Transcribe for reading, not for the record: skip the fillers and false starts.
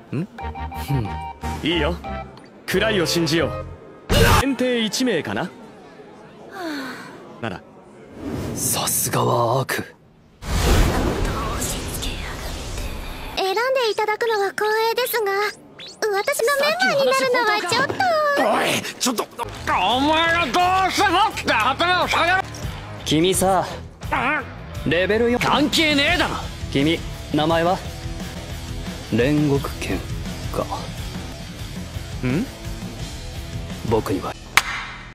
いいよ、クライを信じよう。限定1名かな。ならさすがはアーク。 選んでいただくのは光栄ですが、私のメンバーになるのはちょっと。 おい、ちょっとお前がどうしてもって頭を下げろ。 君さ、レベル4。 関係ねえだろ。 君、名前は煉獄剣か。僕には